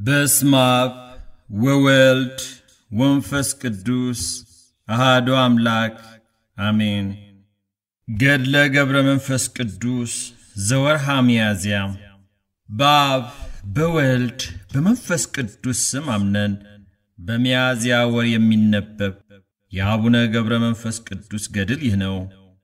በስመ አብ ወወልድ ወመንፈስ ቅዱስ አሐዱ አምላክ አሜን። ገድለ ገብረ መንፈስ ቅዱስ ዘወርሃ ሚያዝያ። በአብ በወልድ በመንፈስ ቅዱስ ስም አምነን በሚያዝያ ወር የሚነበብ የአቡነ ገብረ መንፈስ ቅዱስ ገድል ይህ ነው።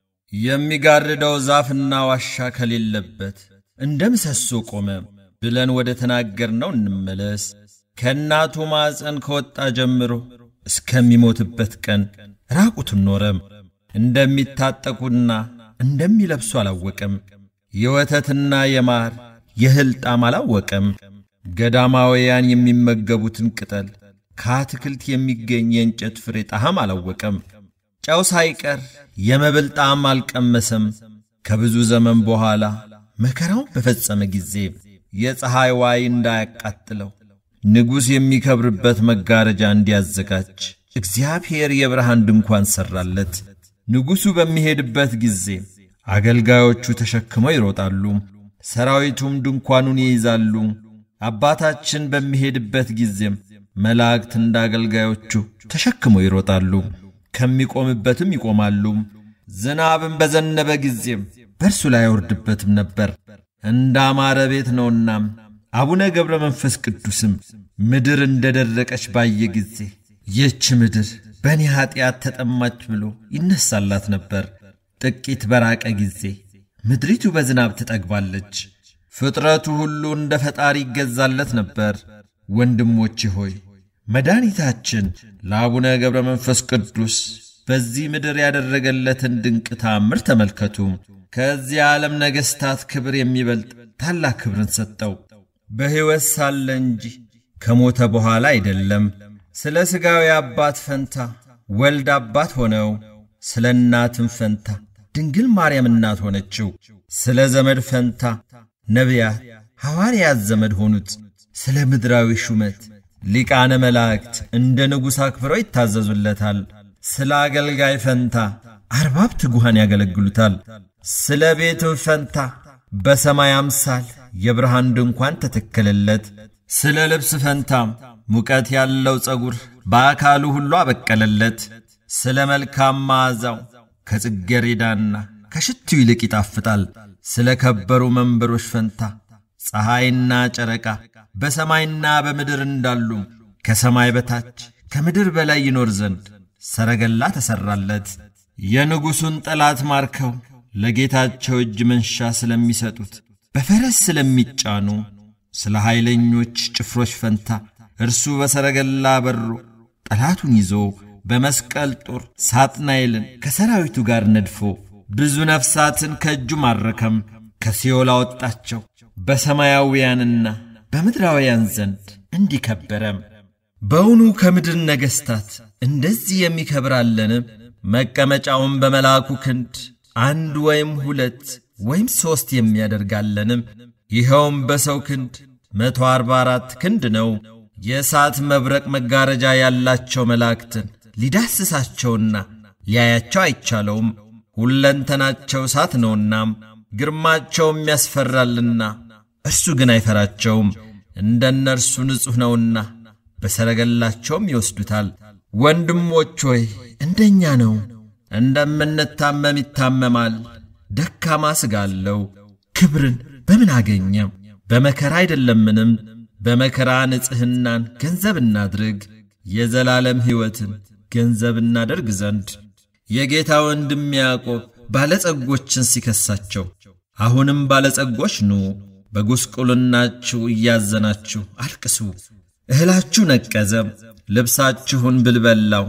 የሚጋርደው ዛፍና ዋሻ ከሌለበት እንደ ምሰሶ ቆመ ብለን ወደ ተናገርነው እንመለስ። ከእናቱ ማፀን ከወጣ ጀምሮ እስከሚሞትበት ቀን ራቁቱን ኖረም። እንደሚታጠቁና እንደሚለብሱ አላወቀም። የወተትና የማር የእህል ጣዕም አላወቀም። ገዳማውያን የሚመገቡትን ቅጠል ከአትክልት የሚገኝ የእንጨት ፍሬ ጣዕም አላወቀም። ጨው ሳይቀር የመብል ጣዕም አልቀመሰም። ከብዙ ዘመን በኋላ መከራውን በፈጸመ ጊዜ የፀሐይ ዋይ እንዳያቃጥለው ንጉሥ የሚከብርበት መጋረጃ እንዲያዘጋጅ እግዚአብሔር የብርሃን ድንኳን ሰራለት። ንጉሡ በሚሄድበት ጊዜ አገልጋዮቹ ተሸክመው ይሮጣሉ፣ ሰራዊቱም ድንኳኑን ይይዛሉ። አባታችን በሚሄድበት ጊዜም መላእክት እንደ አገልጋዮቹ ተሸክመው ይሮጣሉ፣ ከሚቆምበትም ይቆማሉ። ዝናብም በዘነበ ጊዜም በእርሱ ላይ አይወርድበትም ነበር። እንዳማረ ቤት ነውና አቡነ ገብረ መንፈስ ቅዱስም ምድር እንደደረቀች ባየ ጊዜ ይህች ምድር በእኔ ኃጢአት ተጠማች ብሎ ይነሳላት ነበር። ጥቂት በራቀ ጊዜ ምድሪቱ በዝናብ ትጠግባለች፣ ፍጥረቱ ሁሉ እንደ ፈጣሪ ይገዛለት ነበር። ወንድሞቼ ሆይ መድኃኒታችን ለአቡነ ገብረ መንፈስ ቅዱስ በዚህ ምድር ያደረገለትን ድንቅ ተአምር ተመልከቱ። ከዚህ ዓለም ነገሥታት ክብር የሚበልጥ ታላቅ ክብርን ሰጠው። በሕይወት ሳለ እንጂ ከሞተ በኋላ አይደለም። ስለ ሥጋዊ አባት ፈንታ ወልድ አባት ሆነው፣ ስለ እናትም ፈንታ ድንግል ማርያም እናት ሆነችው። ስለ ዘመድ ፈንታ ነቢያት ሐዋርያት ዘመድ ሆኑት። ስለ ምድራዊ ሹመት ሊቃነ መላእክት እንደ ንጉሥ አክብረው ይታዘዙለታል። ስለ አገልጋይ ፈንታ አርባብ ትጉሃን ያገለግሉታል። ስለ ቤትም ፈንታ በሰማይ አምሳል የብርሃን ድንኳን ተተከለለት። ስለ ልብስ ፈንታም ሙቀት ያለው ጸጉር በአካሉ ሁሉ አበቀለለት። ስለ መልካም መዓዛው ከጽጌረዳና ከሽቱ ይልቅ ይጣፍጣል። ስለ ከበሩ መንበሮች ፈንታ ፀሐይና ጨረቃ በሰማይና በምድር እንዳሉ ከሰማይ በታች ከምድር በላይ ይኖር ዘንድ ሰረገላ ተሰራለት። የንጉሡን ጠላት ማርከው ለጌታቸው እጅ መንሻ ስለሚሰጡት በፈረስ ስለሚጫኑ ስለ ኃይለኞች ጭፍሮች ፈንታ እርሱ በሰረገላ በሮ ጠላቱን ይዞ በመስቀል ጦር ሳጥናኤልን ከሰራዊቱ ጋር ነድፎ ብዙ ነፍሳትን ከእጁ ማረከም። ከሲኦል አወጣቸው። በሰማያውያንና በምድራውያን ዘንድ እንዲከበረም። በውኑ ከምድር ነገሥታት እንደዚህ የሚከብራለን? መቀመጫውን በመላኩ ክንድ አንድ ወይም ሁለት ወይም ሦስት የሚያደርጋለንም? ይኸውም በሰው ክንድ 144 ክንድ ነው። የእሳት መብረቅ መጋረጃ ያላቸው መላእክትን ሊዳስሳቸውና ሊያያቸው አይቻለውም። ሁለንተናቸው እሳት ነውና ግርማቸውም ያስፈራልና እርሱ ግን አይፈራቸውም። እንደነርሱ ንጹሕ ነውና በሰረገላቸውም ይወስዱታል። ወንድሞች ሆይ እንደኛ ነው። እንደምንታመም ይታመማል። ደካማ ሥጋ አለው። ክብርን በምን አገኘ? በመከራ አይደለምንም? በመከራ ንጽሕናን ገንዘብ እናድርግ፣ የዘላለም ሕይወትን ገንዘብ እናደርግ ዘንድ። የጌታ ወንድም ያዕቆብ ባለጸጎችን ሲከሳቸው አሁንም ባለጸጎች ኑ፣ በጉስቁልናችሁ እያዘናችሁ አልቅሱ። እህላችሁ ነቀዘም፣ ልብሳችሁን ብልበላው፣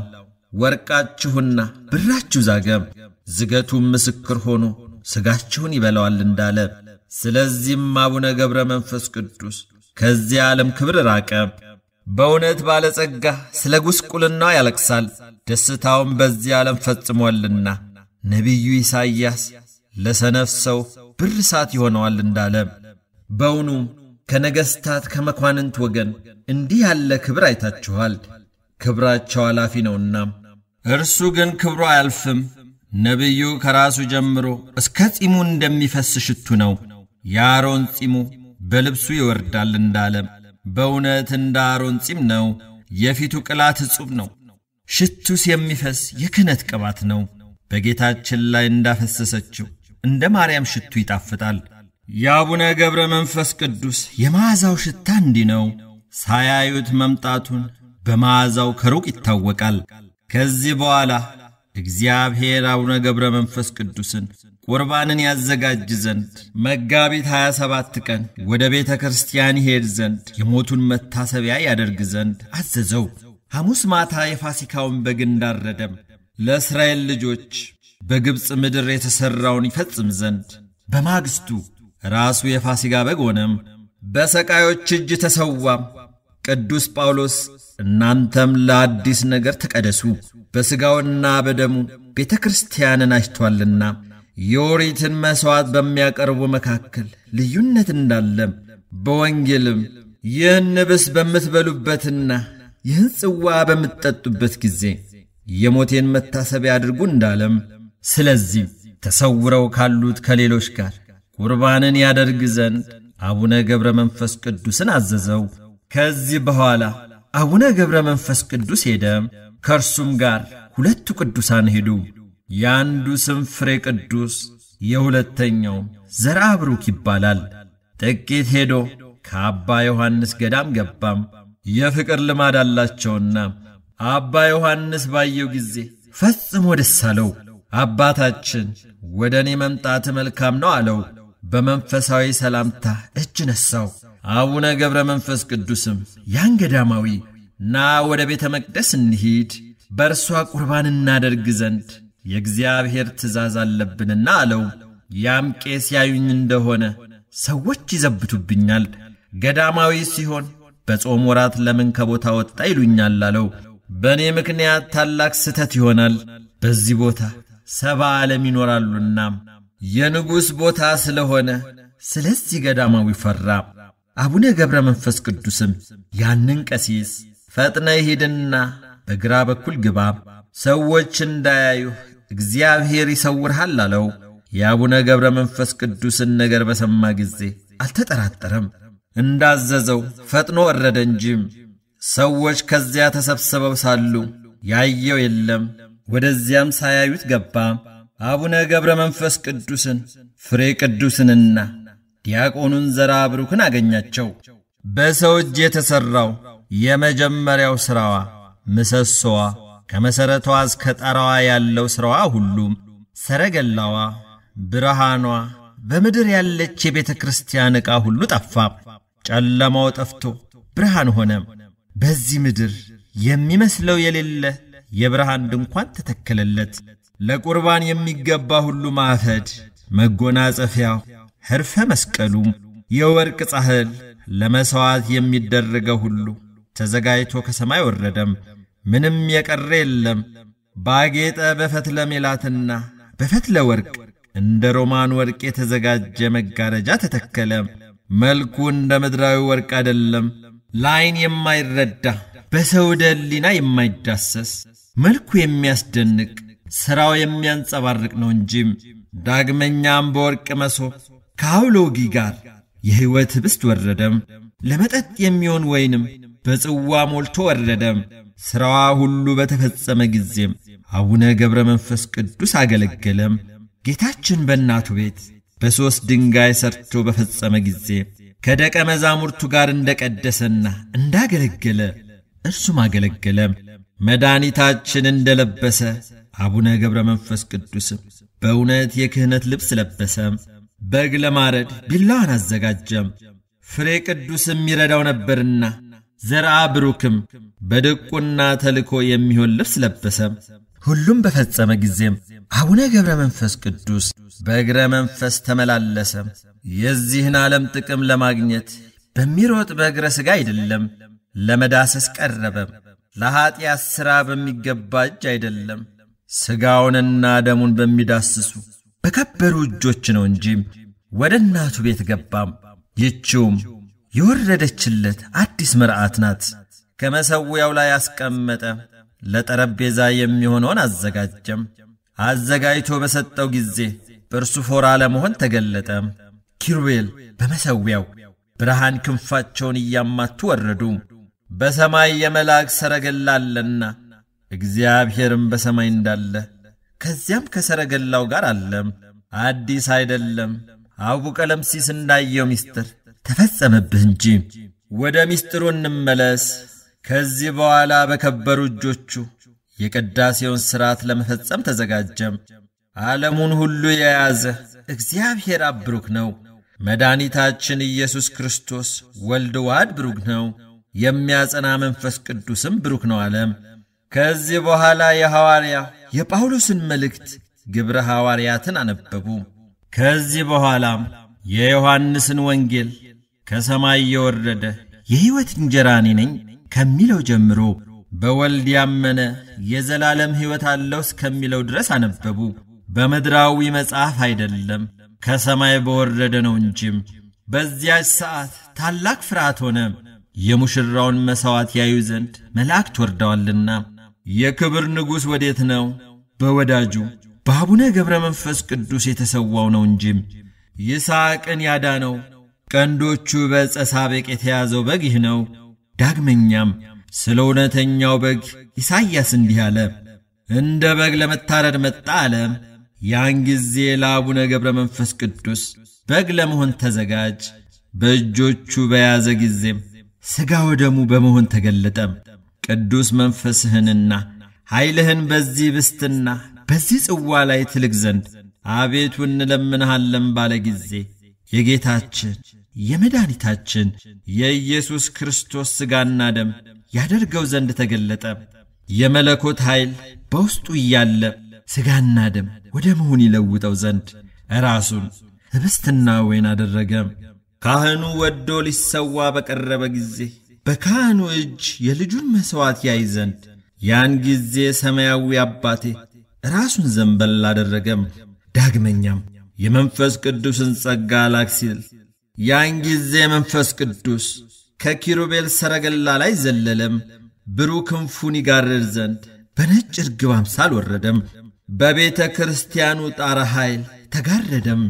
ወርቃችሁና ብራችሁ ዛገም፣ ዝገቱም ምስክር ሆኖ ሥጋችሁን ይበላዋል እንዳለ። ስለዚህም አቡነ ገብረ መንፈስ ቅዱስ ከዚህ ዓለም ክብር ራቀ። በእውነት ባለጸጋ ስለ ጉስቁልናው ያለቅሳል፣ ደስታውም በዚህ ዓለም ፈጽሟልና። ነቢዩ ኢሳይያስ ለሰነፍ ሰው ብር እሳት ይሆነዋል እንዳለ። በውኑ ከነገሥታት ከመኳንንት ወገን እንዲህ ያለ ክብር አይታችኋል? ክብራቸው አላፊ ነውና፣ እርሱ ግን ክብሩ አያልፍም። ነቢዩ ከራሱ ጀምሮ እስከ ጺሙ እንደሚፈስ ሽቱ ነው። የአሮን ጺሙ በልብሱ ይወርዳል እንዳለ በእውነት እንደ አሮን ጺም ነው። የፊቱ ቅላት ዕጹብ ነው። ሽቱስ የሚፈስ የክህነት ቅባት ነው። በጌታችን ላይ እንዳፈሰሰችው እንደ ማርያም ሽቱ ይጣፍጣል። የአቡነ ገብረ መንፈስ ቅዱስ የመዓዛው ሽታ እንዲህ ነው። ሳያዩት መምጣቱን በመዓዛው ከሩቅ ይታወቃል። ከዚህ በኋላ እግዚአብሔር አቡነ ገብረ መንፈስ ቅዱስን ቁርባንን ያዘጋጅ ዘንድ መጋቢት 27 ቀን ወደ ቤተ ክርስቲያን ይሄድ ዘንድ የሞቱን መታሰቢያ ያደርግ ዘንድ አዘዘው። ሐሙስ ማታ የፋሲካውን በግ እንዳረደም ለእስራኤል ልጆች በግብፅ ምድር የተሰራውን ይፈጽም ዘንድ በማግስቱ ራሱ የፋሲካ በግ ሆነም፣ በሰቃዮች እጅ ተሰዋም። ቅዱስ ጳውሎስ እናንተም ለአዲስ ነገር ተቀደሱ፣ በሥጋውና በደሙ ቤተ ክርስቲያንን አሽቷልና የኦሪትን መሥዋዕት በሚያቀርቡ መካከል ልዩነት እንዳለም በወንጌልም ይህን ብስ በምትበሉበትና ይህን ጽዋ በምትጠጡበት ጊዜ የሞቴን መታሰቢያ አድርጉ እንዳለም፣ ስለዚህ ተሰውረው ካሉት ከሌሎች ጋር ቁርባንን ያደርግ ዘንድ አቡነ ገብረ መንፈስ ቅዱስን አዘዘው። ከዚህ በኋላ አቡነ ገብረ መንፈስ ቅዱስ ሄደ። ከእርሱም ጋር ሁለቱ ቅዱሳን ሄዱ። የአንዱ ስም ፍሬ ቅዱስ፣ የሁለተኛው ዘርአ ብሩክ ይባላል። ጥቂት ሄዶ ከአባ ዮሐንስ ገዳም ገባም። የፍቅር ልማድ አላቸውና አባ ዮሐንስ ባየው ጊዜ ፈጽሞ ደስ አለው። አባታችን ወደ እኔ መምጣት መልካም ነው አለው። በመንፈሳዊ ሰላምታ እጅ ነሳው። አቡነ ገብረ መንፈስ ቅዱስም ያን ገዳማዊ ና ወደ ቤተ መቅደስ እንሂድ፣ በእርሷ ቁርባን እናደርግ ዘንድ የእግዚአብሔር ትእዛዝ አለብንና አለው። ያም ቄስ ያዩኝ እንደሆነ ሰዎች ይዘብቱብኛል፣ ገዳማዊ ሲሆን በጾም ወራት ለምን ከቦታ ወጣ ይሉኛል አለው። በእኔ ምክንያት ታላቅ ስተት ይሆናል። በዚህ ቦታ 70 ዓለም ይኖራሉና የንጉሥ ቦታ ስለሆነ ስለዚህ ገዳማዊ ፈራ። አቡነ ገብረ መንፈስ ቅዱስም ያንን ቀሲስ ፈጥነ ሂድና በግራ በኩል ግባ፣ ሰዎች እንዳያዩ እግዚአብሔር ይሰውርሃል አለው። የአቡነ ገብረ መንፈስ ቅዱስን ነገር በሰማ ጊዜ አልተጠራጠረም። እንዳዘዘው ፈጥኖ ወረደ እንጂም ሰዎች ከዚያ ተሰብስበው ሳሉ ያየው የለም። ወደዚያም ሳያዩት ገባ። አቡነ ገብረ መንፈስ ቅዱስን ፍሬ ቅዱስንና ዲያቆኑን ዘርአ ብሩክን አገኛቸው። በሰው እጅ የተሠራው የመጀመሪያው ሥራዋ ምሰሶዋ ከመሠረቷ እስከ ጣራዋ ያለው ሥራዋ ሁሉም፣ ሰረገላዋ፣ ብርሃኗ፣ በምድር ያለች የቤተ ክርስቲያን ዕቃ ሁሉ ጠፋ። ጨለማው ጠፍቶ ብርሃን ሆነ። በዚህ ምድር የሚመስለው የሌለ የብርሃን ድንኳን ተተከለለት። ለቁርባን የሚገባ ሁሉ ማፈድ፣ መጎናጸፊያው፣ ሕርፈ መስቀሉ፣ የወርቅ ጻሕል፣ ለመሥዋዕት የሚደረገው ሁሉ ተዘጋጅቶ ከሰማይ ወረደም። ምንም የቀረ የለም። ባጌጠ በፈትለ ሜላትና በፈትለ ወርቅ እንደ ሮማን ወርቅ የተዘጋጀ መጋረጃ ተተከለ። መልኩ እንደ ምድራዊ ወርቅ አይደለም፣ ለዓይን የማይረዳ በሰው ሕሊና የማይዳሰስ መልኩ የሚያስደንቅ ሥራው የሚያንጸባርቅ ነው እንጂም። ዳግመኛም በወርቅ መሶብ ከአውሎጊ ጋር የሕይወት ኅብስት ወረደም። ለመጠጥ የሚሆን ወይንም በጽዋ ሞልቶ ወረደም። ሥራዋ ሁሉ በተፈጸመ ጊዜም አቡነ ገብረ መንፈስ ቅዱስ አገለገለም። ጌታችን በእናቱ ቤት በሦስት ድንጋይ ሰርቶ በፈጸመ ጊዜ ከደቀ መዛሙርቱ ጋር እንደቀደሰና እንዳገለገለ እርሱም አገለገለም። መድኃኒታችን እንደለበሰ አቡነ ገብረ መንፈስ ቅዱስም በእውነት የክህነት ልብስ ለበሰም። በግ ለማረድ ቢላዋን አዘጋጀም። ፍሬ ቅዱስም ይረዳው ነበርና ዘርአ ብሩክም በድቁና ተልኮ የሚሆን ልብስ ለበሰም። ሁሉም በፈጸመ ጊዜም አቡነ ገብረ መንፈስ ቅዱስ በእግረ መንፈስ ተመላለሰም። የዚህን ዓለም ጥቅም ለማግኘት በሚሮጥ በእግረ ሥጋ አይደለም፣ ለመዳሰስ ቀረበም። ለኀጢአት ሥራ በሚገባ እጅ አይደለም፣ ሥጋውንና ደሙን በሚዳስሱ በከበሩ እጆች ነው እንጂም። ወደ እናቱ ቤት ገባም። ይህችውም የወረደችለት አዲስ መርዓት ናት። ከመሠዊያው ላይ አስቀመጠ። ለጠረጴዛ የሚሆነውን አዘጋጀም። አዘጋጅቶ በሰጠው ጊዜ በእርሱ ፎራ ለመሆን ተገለጠ። ኪሩቤል በመሠዊያው ብርሃን ክንፋቸውን እያማቱ ወረዱ። በሰማይ የመላእክ ሰረገላ አለና እግዚአብሔርም በሰማይ እንዳለ ከዚያም ከሰረገላው ጋር አለ። አዲስ አይደለም አቡ ቀለምሲስ እንዳየው ሚስጥር ተፈጸመብህ እንጂ። ወደ ሚስጥሩ እንመለስ። ከዚህ በኋላ በከበሩ እጆቹ የቅዳሴውን ሥርዓት ለመፈጸም ተዘጋጀም። ዓለሙን ሁሉ የያዘ እግዚአብሔር አብ ብሩክ ነው። መድኃኒታችን ኢየሱስ ክርስቶስ ወልድ ዋሕድ ብሩክ ነው። የሚያጸና መንፈስ ቅዱስም ብሩክ ነው አለም። ከዚህ በኋላ የሐዋርያው የጳውሎስን መልእክት ግብረ ሐዋርያትን አነበቡ። ከዚህ በኋላም የዮሐንስን ወንጌል ከሰማይ የወረደ የሕይወት እንጀራ እኔ ነኝ ከሚለው ጀምሮ በወልድ ያመነ የዘላለም ሕይወት አለው እስከሚለው ድረስ አነበቡ። በምድራዊ መጽሐፍ አይደለም ከሰማይ በወረደ ነው እንጂም። በዚያች ሰዓት ታላቅ ፍርሃት ሆነ። የሙሽራውን መሥዋዕት ያዩ ዘንድ መላእክት ወርደዋልና። የክብር ንጉሥ ወዴት ነው? በወዳጁ በአቡነ ገብረ መንፈስ ቅዱስ የተሰዋው ነው እንጂም። ይስሐቅን ያዳነው ቀንዶቹ በዕፀ ሳቤቅ የተያዘው በግ ይህ ነው። ዳግመኛም ስለ እውነተኛው በግ ኢሳይያስ እንዲህ አለ፣ እንደ በግ ለመታረድ መጣ አለ። ያን ጊዜ ለአቡነ ገብረ መንፈስ ቅዱስ በግ ለመሆን ተዘጋጅ። በእጆቹ በያዘ ጊዜም ሥጋ ወደሙ በመሆን ተገለጠም። ቅዱስ መንፈስህንና ኃይልህን በዚህ ብስትና በዚህ ጽዋ ላይ ትልክ ዘንድ አቤቱ እንለምንሃለን ባለ ጊዜ የጌታችን የመድኃኒታችን የኢየሱስ ክርስቶስ ሥጋና ደም ያደርገው ዘንድ ተገለጠ። የመለኮት ኃይል በውስጡ እያለ ሥጋና ደም ወደ መሆን ይለውጠው ዘንድ ራሱን ኅብስትና ወይን አደረገ። ካህኑ ወዶ ሊሰዋ በቀረበ ጊዜ በካህኑ እጅ የልጁን መሥዋዕት ያይ ዘንድ ያን ጊዜ ሰማያዊ አባቴ ራሱን ዘንበል አደረገም። ዳግመኛም የመንፈስ ቅዱስን ጸጋ ላክ ሲል ያን ጊዜ መንፈስ ቅዱስ ከኪሩቤል ሰረገላ ላይ ዘለለም። ብሩህ ክንፉን ይጋርድ ዘንድ በነጭ ርግብ አምሳል ወረደም። በቤተ ክርስቲያኑ ጣራ ኃይል ተጋረደም።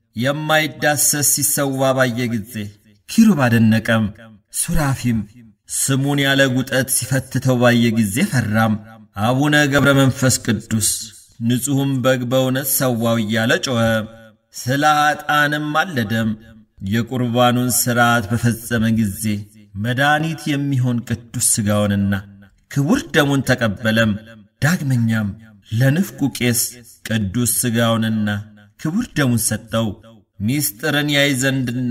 የማይዳሰስ ሲሰዋ ባየ ጊዜ ኪሩብ አደነቀም። ሱራፊም ስሙን ያለ ጉጠት ሲፈትተው ባየ ጊዜ ፈራም። አቡነ ገብረ መንፈስ ቅዱስ ንጹሕም በግ በእውነት ሰዋው እያለ ጮኸ። ስለ ኃጥአንም አለደም። የቁርባኑን ሥርዓት በፈጸመ ጊዜ መድኃኒት የሚሆን ቅዱስ ሥጋውንና ክቡር ደሙን ተቀበለም። ዳግመኛም ለንፍቁ ቄስ ቅዱስ ሥጋውንና ክቡር ደሙን ሰጠው። ሚስጥርን ያይ ዘንድና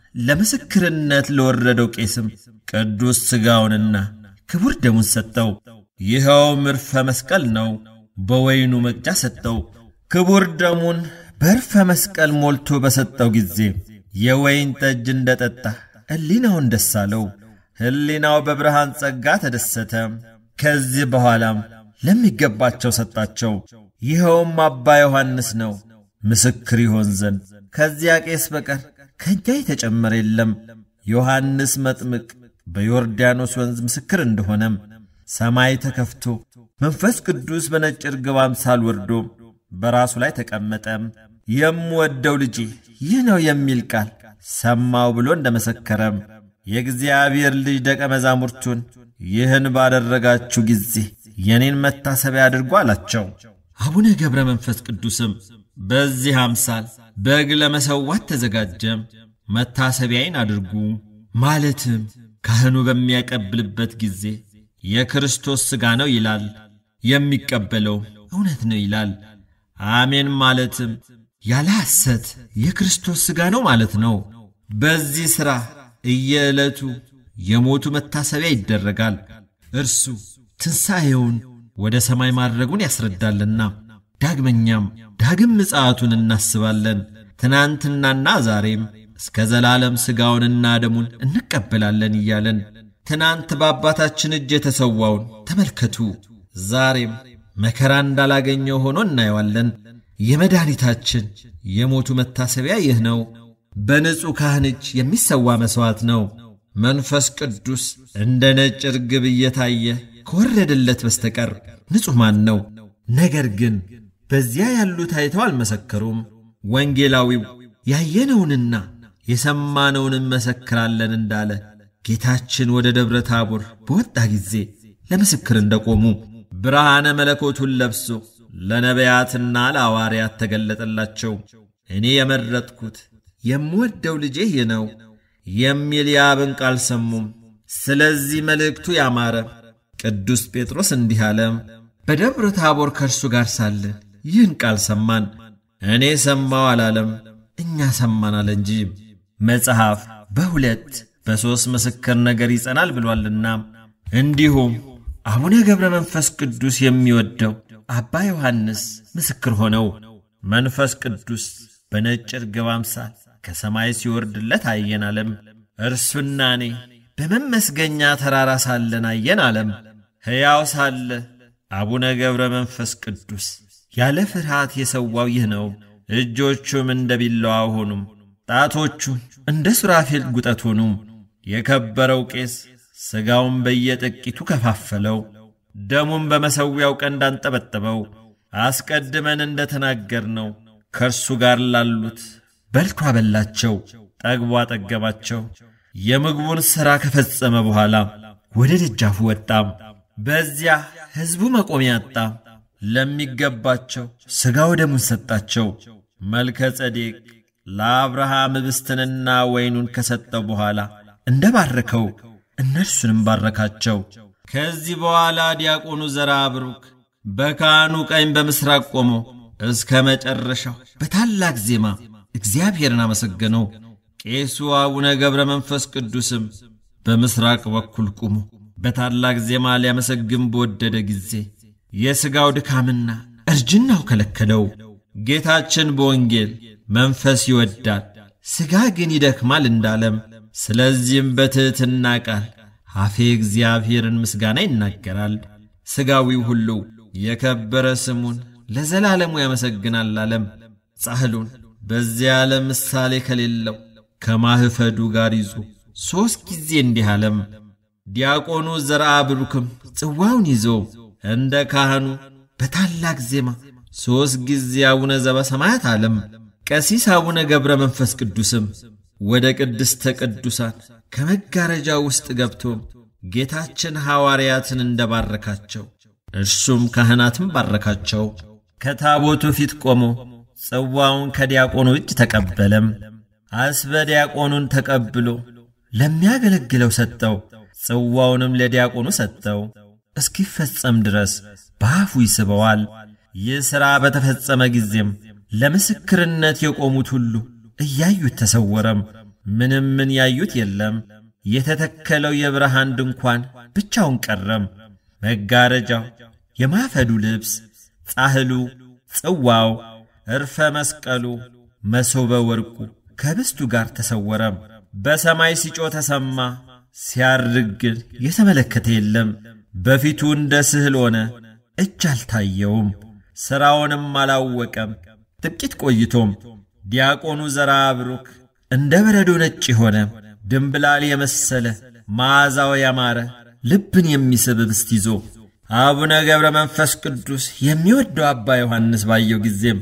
ለምስክርነት ለወረደው ቄስም ቅዱስ ሥጋውንና ክቡር ደሙን ሰጠው። ይኸው ዕርፈ መስቀል ነው። በወይኑ መቅጃ ሰጠው። ክቡር ደሙን በዕርፈ መስቀል ሞልቶ በሰጠው ጊዜ የወይን ጠጅ እንደጠጣ ሕሊናውን ደስ አለው። ሕሊናው በብርሃን ጸጋ ተደሰተ። ከዚህ በኋላም ለሚገባቸው ሰጣቸው። ይኸውም አባ ዮሐንስ ነው፣ ምስክር ይሆን ዘንድ ከዚያ ቄስ በቀር ከእኛ የተጨመረ የለም። ዮሐንስ መጥምቅ በዮርዳኖስ ወንዝ ምስክር እንደሆነም ሰማይ ተከፍቶ መንፈስ ቅዱስ በነጭ ርግብ አምሳል ወርዶ በራሱ ላይ ተቀመጠም። የምወደው ልጄ ይህ ነው የሚል ቃል ሰማው ብሎ እንደመሰከረም የእግዚአብሔር ልጅ ደቀ መዛሙርቱን ይህን ባደረጋችሁ ጊዜ የኔን መታሰቢያ አድርጉ አላቸው። አቡነ ገብረ መንፈስ ቅዱስም በዚህ አምሳል በግ ለመሰዋት ተዘጋጀም። መታሰቢያዬን አድርጉ ማለትም ካህኑ በሚያቀብልበት ጊዜ የክርስቶስ ሥጋ ነው ይላል፣ የሚቀበለው እውነት ነው ይላል። አሜን ማለትም ያለ ሐሰት የክርስቶስ ሥጋ ነው ማለት ነው። በዚህ ሥራ እየዕለቱ የሞቱ መታሰቢያ ይደረጋል። እርሱ ትንሣኤውን ወደ ሰማይ ማድረጉን ያስረዳልና። ዳግመኛም ዳግም ምጽአቱን እናስባለን። ትናንትናና ዛሬም እስከ ዘላለም ሥጋውንና ደሙን እንቀበላለን እያለን ትናንት በአባታችን እጅ የተሰዋውን ተመልከቱ፣ ዛሬም መከራ እንዳላገኘው ሆኖ እናየዋለን። የመድኃኒታችን የሞቱ መታሰቢያ ይህ ነው። በንጹሕ ካህን እጅ የሚሰዋ መሥዋዕት ነው። መንፈስ ቅዱስ እንደ ነጭ ርግብ እየታየ ከወረደለት በስተቀር ንጹሕ ማን ነው? ነገር ግን በዚያ ያሉት አይተው አልመሰከሩም። ወንጌላዊው ያየነውንና የሰማነውን እንመሰክራለን እንዳለ ጌታችን ወደ ደብረ ታቦር በወጣ ጊዜ ለምስክር እንደቆሙ ብርሃነ መለኮቱን ለብሶ ለነቢያትና ለሐዋርያት ተገለጠላቸው። እኔ የመረጥኩት የምወደው ልጄ ይህ ነው የሚል የአብን ቃል ሰሙም። ስለዚህ መልእክቱ ያማረ ቅዱስ ጴጥሮስ እንዲህ አለ። በደብረ ታቦር ከእርሱ ጋር ሳለ ይህን ቃል ሰማን። እኔ ሰማው አላለም፣ እኛ ሰማን አለ እንጂ። መጽሐፍ በሁለት በሦስት ምስክር ነገር ይጸናል ብሏልና፣ እንዲሁም አቡነ ገብረ መንፈስ ቅዱስ የሚወደው አባ ዮሐንስ ምስክር ሆነው መንፈስ ቅዱስ በነጭ ርግብ አምሳል ከሰማይ ሲወርድለት አየን አለም። እርሱና እኔ በመመስገኛ ተራራ ሳለን አየን አለም። ሕያው ሳለ አቡነ ገብረ መንፈስ ቅዱስ ያለ ፍርሃት የሰዋው ይህ ነው። እጆቹም እንደ ቢላዋ ሆኑም፣ ጣቶቹም እንደ ሱራፌል ጉጠት ሆኑም። የከበረው ቄስ ሥጋውን በየጥቂቱ ከፋፈለው፣ ደሙም በመሠዊያው ቀንድ አንጠበጠበው። አስቀድመን እንደ ተናገርነው ከእርሱ ጋር ላሉት በልቶ አበላቸው፣ ጠግቦ አጠገባቸው። የምግቡን ሥራ ከፈጸመ በኋላ ወደ ደጃፉ ወጣም። በዚያ ሕዝቡ መቆሚያ አጣ። ለሚገባቸው ሥጋው ደሙን ሰጣቸው። መልከ ጼዴቅ ለአብርሃም ኅብስትንና ወይኑን ከሰጠው በኋላ እንደ ባረከው እነርሱንም ባረካቸው። ከዚህ በኋላ ዲያቆኑ ዘርአ ብሩክ በካህኑ ቀኝ በምሥራቅ ቆሞ እስከ መጨረሻው በታላቅ ዜማ እግዚአብሔርን አመሰገነው። ቄሱ አቡነ ገብረ መንፈስ ቅዱስም በምሥራቅ በኩል ቆሞ በታላቅ ዜማ ሊያመሰግን በወደደ ጊዜ የሥጋው ድካምና እርጅናው ከለከለው። ጌታችን በወንጌል መንፈስ ይወዳል፣ ሥጋ ግን ይደክማል እንዳለም፣ ስለዚህም በትሕትና ቃል አፌ እግዚአብሔርን ምስጋና ይናገራል። ሥጋዊው ሁሉ የከበረ ስሙን ለዘላለሙ ያመሰግናል አለም። ጻሕሉን በዚያ ዓለም ምሳሌ ከሌለው ከማህፈዱ ጋር ይዞ 3 ጊዜ እንዲህ አለም። ዲያቆኑ ዘርአ ብሩክም ጽዋውን ይዞ እንደ ካህኑ በታላቅ ዜማ 3 ጊዜ አቡነ ዘበሰማያት አለም። ቀሲስ አቡነ ገብረ መንፈስ ቅዱስም ወደ ቅድስተ ቅዱሳን ከመጋረጃው ውስጥ ገብቶ ጌታችን ሐዋርያትን እንደባረካቸው እርሱም ካህናትም ባረካቸው። ከታቦቱ ፊት ቆሞ ጽዋውን ከዲያቆኑ እጅ ተቀበለም። አስበ ዲያቆኑን ተቀብሎ ለሚያገለግለው ሰጠው። ጽዋውንም ለዲያቆኑ ሰጠው። እስኪፈጸም ድረስ በአፉ ይስበዋል። ይህ ሥራ በተፈጸመ ጊዜም ለምስክርነት የቆሙት ሁሉ እያዩት ተሰወረም። ምንም ያዩት የለም። የተተከለው የብርሃን ድንኳን ብቻውን ቀረም። መጋረጃው፣ የማፈዱ ልብስ፣ ጻሕሉ፣ ጽዋው፣ ዕርፈ መስቀሉ፣ መሶበ ወርቁ ከብስቱ ጋር ተሰወረም። በሰማይ ሲጮ ተሰማ። ሲያርግ ግን የተመለከተ የለም። በፊቱ እንደ ስዕል ሆነ፣ እጅ አልታየውም፣ ሥራውንም አላወቀም። ጥቂት ቆይቶም ዲያቆኑ ዘርአ ብሩክ እንደ በረዶ ነጭ ሆነ፣ ድንብላል የመሰለ መዓዛው ያማረ ልብን የሚስብ ኅብስት ይዞ አቡነ ገብረ መንፈስ ቅዱስ የሚወደው አባ ዮሐንስ ባየው ጊዜም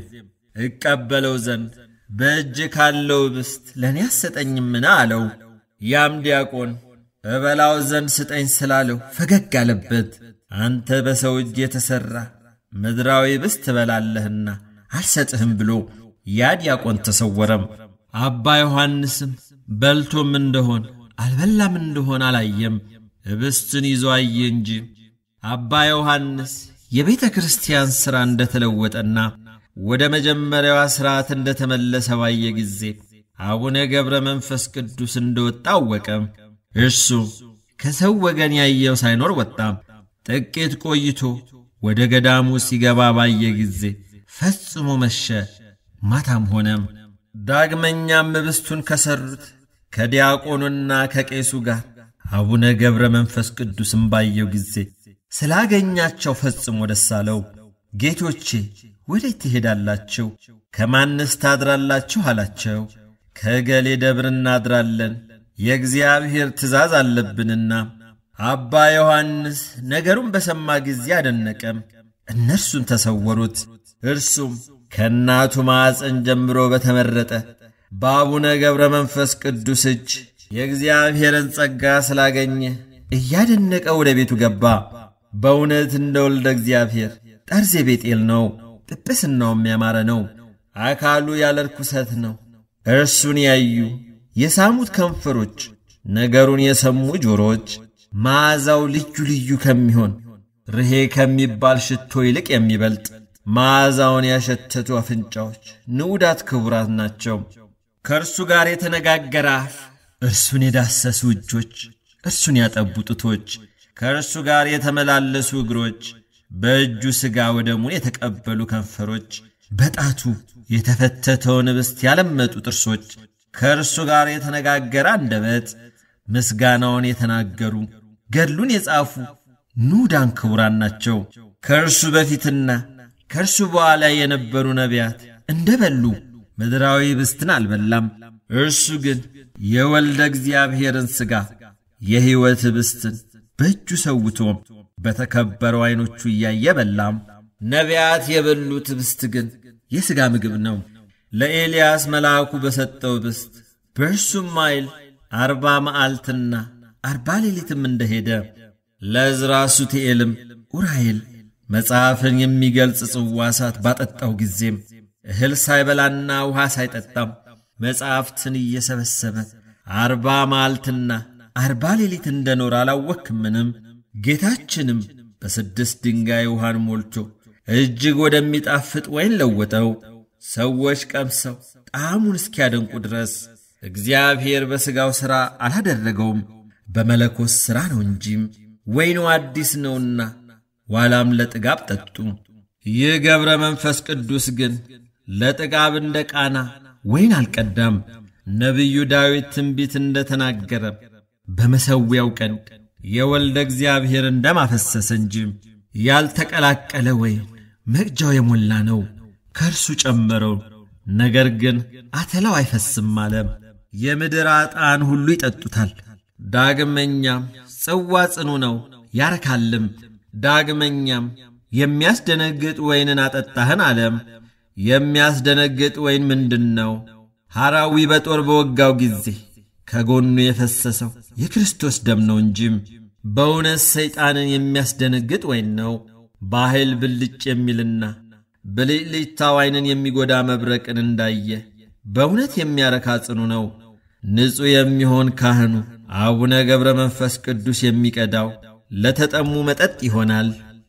እቀበለው ዘንድ በእጅ ካለው ኅብስት ለእኔ አሰጠኝምን አለው። ያም ዲያቆን እበላው ዘንድ ስጠኝ ስላለው ፈገግ አለበት። አንተ በሰው እጅ የተሠራ ምድራዊ ኅብስት ትበላለህና አልሰጥህም ብሎ ያ ዲያቆን ተሰወረም። አባ ዮሐንስም በልቶም እንደሆን አልበላም እንደሆን አላየም፣ ኅብስትን ይዞ አየ እንጂ። አባ ዮሐንስ የቤተ ክርስቲያን ሥራ እንደተለወጠና ወደ መጀመሪያዋ ሥርዓት እንደተመለሰ ባየ ጊዜ አቡነ ገብረ መንፈስ ቅዱስ እንደወጣ አወቀም። እርሱ ከሰው ወገን ያየው ሳይኖር ወጣም። ጥቂት ቆይቶ ወደ ገዳሙ ሲገባ ባየ ጊዜ ፈጽሞ መሸ፣ ማታም ሆነም። ዳግመኛም ኅብስቱን ከሠሩት ከዲያቆኑና ከቄሱ ጋር አቡነ ገብረ መንፈስ ቅዱስም ባየው ጊዜ ስላገኛቸው ፈጽሞ ደስ አለው። ጌቶቼ ወዴት ትሄዳላችሁ? ከማንስ ታድራላችሁ አላቸው። ከገሌ ደብር እናድራለን፣ የእግዚአብሔር ትእዛዝ አለብንና። አባ ዮሐንስ ነገሩን በሰማ ጊዜ አደነቀም። እነርሱም ተሰወሩት። እርሱም ከእናቱ ማዕፀን ጀምሮ በተመረጠ በአቡነ ገብረ መንፈስ ቅዱስ እጅ የእግዚአብሔርን ጸጋ ስላገኘ እያደነቀ ወደ ቤቱ ገባ። በእውነት እንደ ወልደ እግዚአብሔር ጠርዜ ቤጤል ነው። ጵጵስናውም ያማረ ነው። አካሉ ያለ ርኩሰት ነው። እርሱን ያዩ የሳሙት ከንፈሮች፣ ነገሩን የሰሙ ጆሮች፣ መዓዛው ልዩ ልዩ ከሚሆን ርሄ ከሚባል ሽቶ ይልቅ የሚበልጥ መዓዛውን ያሸተቱ አፍንጫዎች ንዑዳት ክቡራት ናቸው። ከእርሱ ጋር የተነጋገረ አፍ፣ እርሱን የዳሰሱ እጆች፣ እርሱን ያጠቡ ጡቶች፣ ከእርሱ ጋር የተመላለሱ እግሮች፣ በእጁ ሥጋ ወደሙን የተቀበሉ ከንፈሮች፣ በጣቱ የተፈተተውን ኅብስት ያለመጡ ጥርሶች፣ ከእርሱ ጋር የተነጋገረ አንደበት፣ ምስጋናውን የተናገሩ ገድሉን የጻፉ ንዑዳን ክቡራን ናቸው። ከእርሱ በፊትና ከእርሱ በኋላ የነበሩ ነቢያት እንደበሉ ምድራዊ ኅብስትን አልበላም። እርሱ ግን የወልደ እግዚአብሔርን ሥጋ የሕይወት ኅብስትን በእጁ ሰውቶ በተከበረው ዐይኖቹ እያየ በላም። ነቢያት የበሉት ኅብስት ግን የሥጋ ምግብ ነው። ለኤልያስ መልአኩ በሰጠው ኅብስት በእርሱም ኃይል 40 መዓልትና 40 ሌሊትም እንደሄደ ለዕዝራ ሱቱኤልም ኡራኤል መጽሐፍን የሚገልጽ ጽዋ እሳት ባጠጣው ጊዜም እህል ሳይበላና ውሃ ሳይጠጣም መጽሐፍትን እየሰበሰበ 40 መዓልትና 40 ሌሊት እንደኖረ አላወክምንም? ጌታችንም በ6 ድንጋይ ውሃን ሞልቶ እጅግ ወደሚጣፍጥ ወይን ለወጠው። ሰዎች ቀምሰው ጣዕሙን እስኪያደንቁ ድረስ እግዚአብሔር በሥጋው ሥራ አላደረገውም፣ በመለኮት ሥራ ነው እንጂም። ወይኑ አዲስ ነውና ዋላም ለጥጋብ ጠጡ። ይህ ገብረ መንፈስ ቅዱስ ግን ለጥጋብ እንደ ቃና ወይን አልቀዳም። ነቢዩ ዳዊት ትንቢት እንደተናገረ በመሠዊያው ቀንድ የወልደ እግዚአብሔር እንደማፈሰሰ እንጂ ያልተቀላቀለ ወይን መቅጃው የሞላ ነው። ከእርሱ ጨመረው፣ ነገር ግን አተላው አይፈስም አለ። የምድር አጣን ሁሉ ይጠጡታል። ዳግመኛም ጽዋ ጽኑ ነው ያረካልም። ዳግመኛም የሚያስደነግጥ ወይንን አጠጣህን አለም። የሚያስደነግጥ ወይን ምንድነው? ሐራዊ በጦር በወጋው ጊዜ ከጎኑ የፈሰሰው የክርስቶስ ደም ነው እንጂም በእውነት ሰይጣንን የሚያስደነግጥ ወይን ነው። በኃይል ብልጭ የሚልና ብልጭልጭታው ዓይንን የሚጎዳ መብረቅን እንዳየ በእውነት የሚያረካ ጽኑ ነው። ንጹሕ የሚሆን ካህኑ አቡነ ገብረ መንፈስ ቅዱስ የሚቀዳው ለተጠሙ መጠጥ ይሆናል።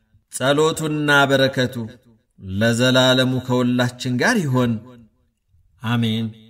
ጸሎቱና በረከቱ ለዘላለሙ ከሁላችን ጋር ይሆን፣ አሜን።